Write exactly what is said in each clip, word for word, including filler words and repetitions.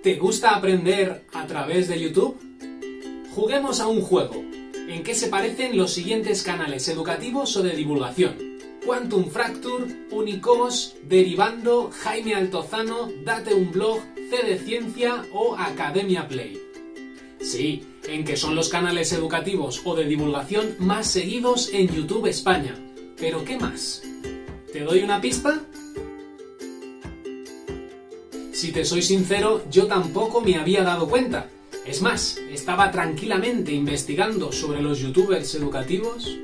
¿Te gusta aprender a través de YouTube? Juguemos a un juego. ¿En qué se parecen los siguientes canales educativos o de divulgación? Quantum Fracture, Unicos, Derivando, Jaime Altozano, Date un Blog, C de Ciencia o Academia Play. Sí, en que son los canales educativos o de divulgación más seguidos en YouTube España. ¿Pero qué más? ¿Te doy una pista? Si te soy sincero, yo tampoco me había dado cuenta. Es más, estaba tranquilamente investigando sobre los youtubers educativos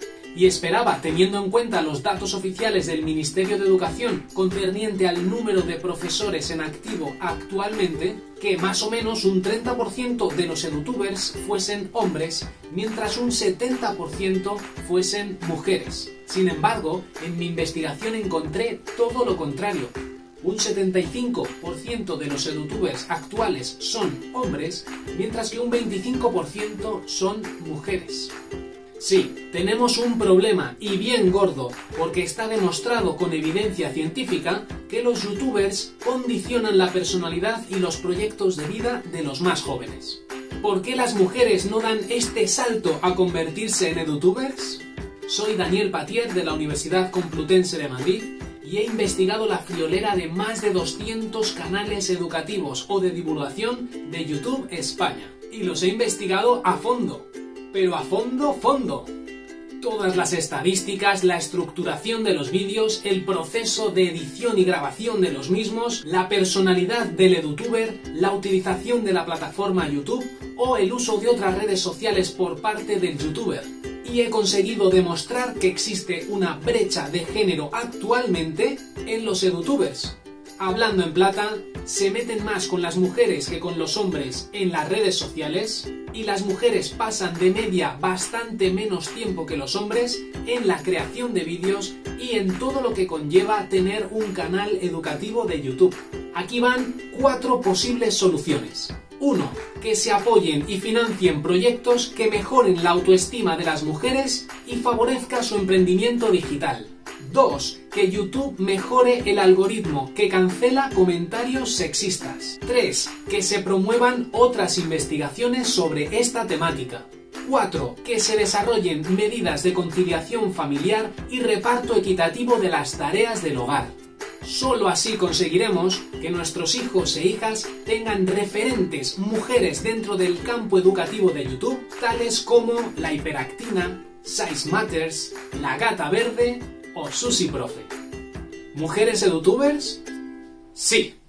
y esperaba, teniendo en cuenta los datos oficiales del Ministerio de Educación concerniente al número de profesores en activo actualmente, que más o menos un treinta por ciento de los edutubers fuesen hombres, mientras un setenta por ciento fuesen mujeres. Sin embargo, en mi investigación encontré todo lo contrario. Un setenta y cinco por ciento de los edutubers actuales son hombres, mientras que un veinticinco por ciento son mujeres. Sí, tenemos un problema, y bien gordo, porque está demostrado con evidencia científica que los youtubers condicionan la personalidad y los proyectos de vida de los más jóvenes. ¿Por qué las mujeres no dan este salto a convertirse en edutubers? Soy Daniel Patier de la Universidad Complutense de Madrid y he investigado la friolera de más de doscientos canales educativos o de divulgación de YouTube España. Y los he investigado a fondo. Pero a fondo, fondo. Todas las estadísticas, la estructuración de los vídeos, el proceso de edición y grabación de los mismos, la personalidad del edutuber, la utilización de la plataforma YouTube o el uso de otras redes sociales por parte del youtuber. Y he conseguido demostrar que existe una brecha de género actualmente en los edutubers. Hablando en plata, se meten más con las mujeres que con los hombres en las redes sociales y las mujeres pasan de media bastante menos tiempo que los hombres en la creación de vídeos y en todo lo que conlleva tener un canal educativo de YouTube. Aquí van cuatro posibles soluciones. uno. Que se apoyen y financien proyectos que mejoren la autoestima de las mujeres y favorezca su emprendimiento digital. dos. Que YouTube mejore el algoritmo que cancela comentarios sexistas. tres. Que se promuevan otras investigaciones sobre esta temática. cuatro. Que se desarrollen medidas de conciliación familiar y reparto equitativo de las tareas del hogar. Solo así conseguiremos que nuestros hijos e hijas tengan referentes mujeres dentro del campo educativo de YouTube, tales como la hiperactina, Size Matters, la gata verde o Susi Profe. ¿Mujeres edutubers? Sí.